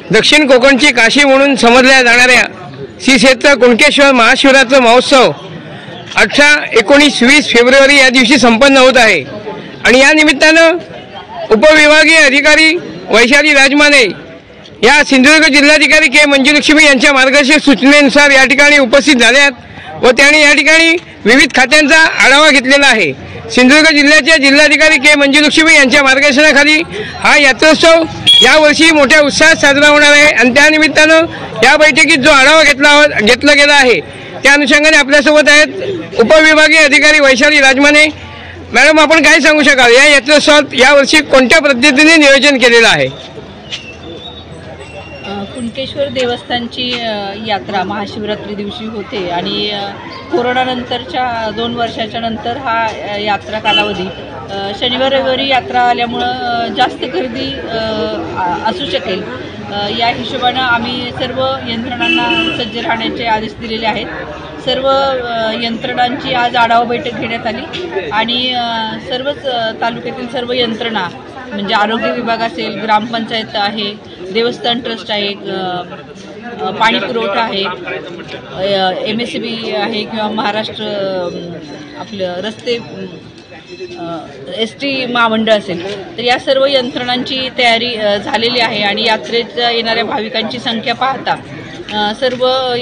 दक्षिण कोकणची काशी म्हणून समजल्या जाणाऱ्या श्री क्षेत्र कुणकेश्वर महाशिवरात्र महोत्सव 18, 19, 20 फेब्रुवारी या दिवशी संपन्न होत आहे। आणि या निमित्तानं उपविभागीय अधिकारी वैशाली राजमाने या सिंधुदुर्ग जिल्हाधिकारी के मंजुलक्ष्मी यांच्या मार्गदर्शक सूचनेनुसार या ठिकाणी उपस्थित झाल्यात व त्यांनी या ठिकाणी विविध खात्यांचा आढावा घेतलेला आहे। सिंधुदुर्ग जिल्ह्याचे जिल्हाधिकारी के मंजुलक्ष्मी यांच्या मार्गदर्शनाखाली हा यात्रोत्सव यावर्षी मोठ्या उत्साहात साजरा होणार आहे आणि त्या निमित्तानं या बैठकीत जो आढावा घेतला गेला आहे त्या अनुषंगाने आपल्यासोबत आहेत उपविभागीय अधिकारी वैशाली राजमाने। मॅडम, आपण काय सांगू शकाल या यात्रोत्सवात यावर्षी कोणत्या पद्धतीने नियोजन केलेलं आहे? कुणकेश्वर देवस्थानची यात्रा महाशिवरात्री दिवशी होते आणि कोरोनानंतरच्या 2 वर्षाच्या नंतर हा यात्रा कालावधी शनिवार रविवारी यात्रा आल्यामुळं जास्त गर्दी असू शकेल या हिशोबानं आम्ही सर्व यंत्रणांना सज्ज राहण्याचे आदेश दिलेले आहेत। सर्व यंत्रणांची आज आढावा बैठक घेण्यात आली आणि सर्वच तालुक्यातील सर्व यंत्रणा म्हणजे आरोग्य विभाग असेल, ग्रामपंचायत आहे, देवस्थान ट्रस्ट आहे, पाणी पुरवठा आहे, MSCB आहे किंवा महाराष्ट्र आपलं रस्ते ST महामंडळ असेल, तर या सर्व यंत्रणांची तयारी झालेली आहे आणि यात्रेत येणाऱ्या भाविकांची संख्या पाहता सर्व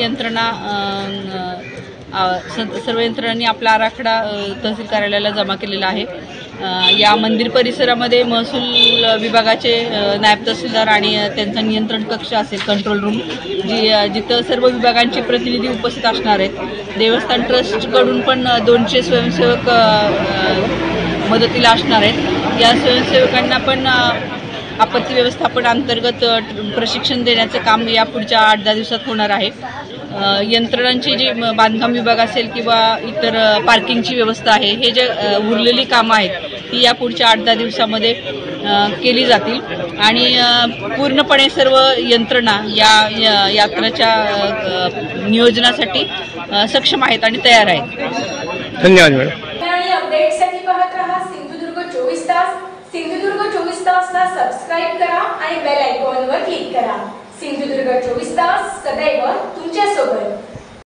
यंत्रणांनी आपला आराखडा तहसील कार्यालयाला जमा केलेला आहे। या मंदिर परिसरामध्ये महसूल विभागाचे नायब तहसीलदार आणि त्यांचा नियंत्रण कक्ष असेल, कंट्रोल रूम, जिथं सर्व विभागांचे प्रतिनिधी उपस्थित असणार आहेत। देवस्थान ट्रस्टकडून पण 200 स्वयंसेवक मदतीला असणार आहेत। या स्वयंसेवकांना पण आपत्ती व्यवस्थापन अंतर्गत प्रशिक्षण देण्याचं काम या पुढच्या 8-10 दिवसात होणार आहे। यंत्रणांची जी बांधकाम विभाग असेल किंवा इतर पार्किंगची व्यवस्था आहे, हे जे उरलेली कामं आहेत ती या पुढच्या 8-10 दिवसामध्ये केली जातील आणि पूर्णपणे सर्व यंत्रणा या यात्रेच्या नियोजनासाठी सक्षम आहेत आणि तयार आहेत। धन्यवाद मॅडम। अपडेटसाठी पाहत रहा सिंधुदुर्ग 24 तास। सिंधुदुर्ग 24 तासला सबस्क्राइब करा आणि बेल आयकॉनवर क्लिक करा। सिंधुदुर्ग 24 तास सदैव तुमच्या सोबत।